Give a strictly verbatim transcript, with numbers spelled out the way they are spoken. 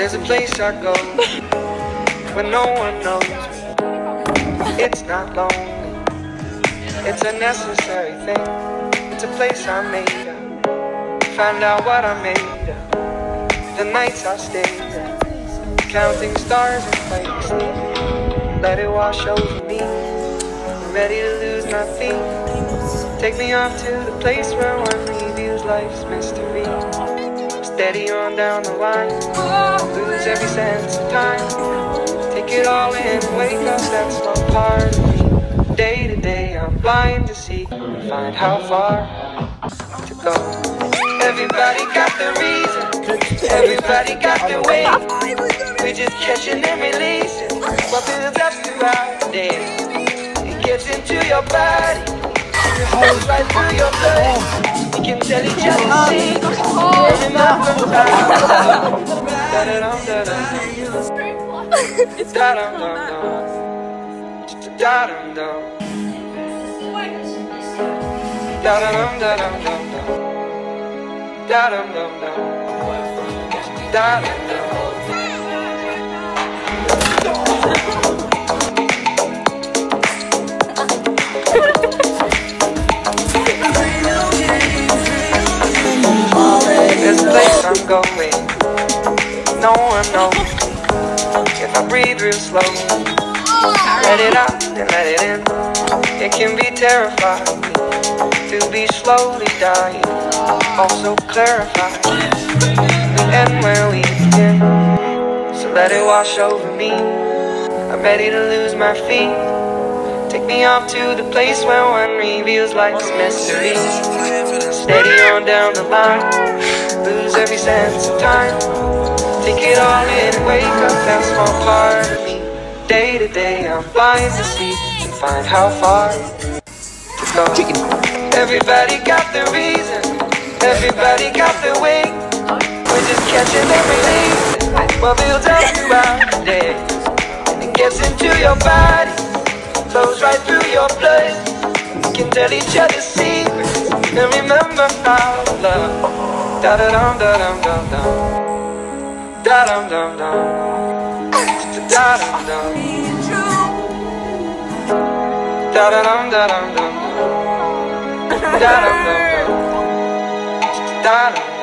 There's a place I go when no one knows me. It's not lonely, it's a necessary thing. It's a place I made up, find out what I made up. The nights I stayed up, counting stars and flakes. Let it wash over me, I'm ready to lose my feet. Take me off to the place where one reviews life's mystery. Steady on down the line, lose every sense of time. Take it all in and wake up that small part of me. Day to day I'm blind to see and find how far to go. Everybody got their reason, everybody got their way. We're just catching and releasing what builds up throughout the day. It gets into your body, it flows right through your blood. We can tell each other secrets, remember time. Da-dum-dum-dum, da-dum-dum, da-dum-dum-dum, da-dum-dum-dum, da-dum-dum. There's a place I'm going, no one knows. If I breathe real slow, let it out and let it in. It can be terrifying to be slowly dying, also clarifying the end where we begin. So let it wash over me, I'm ready to lose my feet. Take me off to the place where one reveals life's mystery. Steady on down the line, lose every sense of time. Take it all in and wake up that small part of me. Day to day I'm blind to see and find how far to go. Everybody got their reason, everybody got their way. We're just catching and releasing what builds up throughout the day. And it gets into your body, flows right through your blood. We can tell each other secrets and remember how to love. Da-da-dum, da-dum, dum-dum, da-dum, dum-dum, da-dum-dum, da-da-dum, da-dum, dum-dum, da-dum, dum-dum, da-dum.